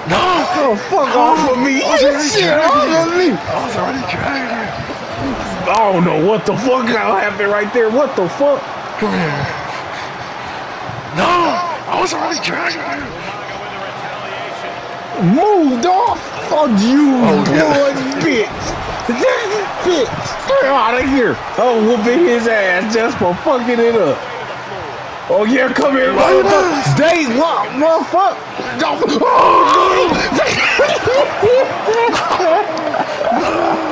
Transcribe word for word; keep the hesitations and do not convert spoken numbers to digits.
No! Oh, fuck oh, off of me! You shit off of me! I was already dragging you. I don't know what the fuck happened right there. What the fuck? Come here. No! I was already dragging you. Moved off! Fuck you, oh, boy, yeah. bitch! Bitch! Get out of here! I'm whooping his ass just for fucking it up. Oh yeah, come here, motherfucker! Dave, what, motherfucker? Oh, no!